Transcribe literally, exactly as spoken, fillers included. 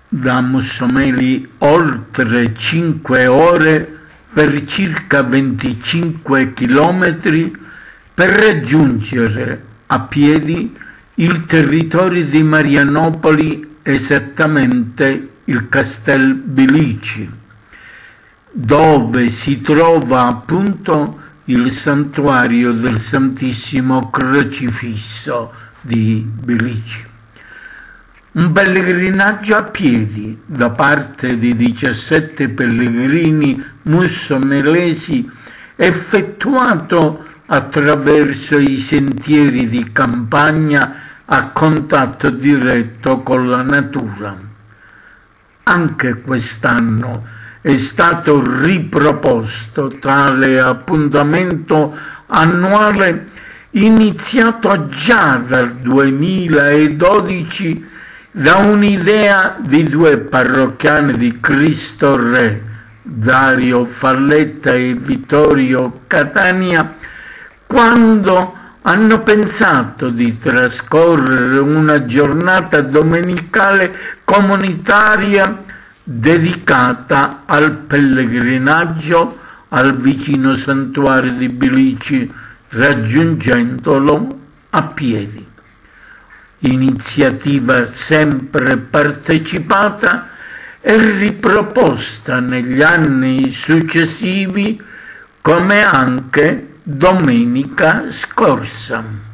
da Mussomeli oltre cinque ore per circa venticinque chilometri per raggiungere a piedi il territorio di Marianopoli, esattamente il Castel Bilici, dove si trova appunto il santuario del Santissimo Crocifisso di Bilici. Un pellegrinaggio a piedi da parte di diciassette pellegrini mussomelesi effettuato attraverso i sentieri di campagna a contatto diretto con la natura. Anche quest'anno è stato riproposto tale appuntamento annuale iniziato già dal duemiladodici da un'idea di due parrocchiani di Cristo Re, Dario Falletta e Vittorio Catania, quando hanno pensato di trascorrere una giornata domenicale comunitaria dedicata al pellegrinaggio al vicino santuario di Bilici, raggiungendolo a piedi. Iniziativa sempre partecipata e riproposta negli anni successivi, come anche domenica scorsa.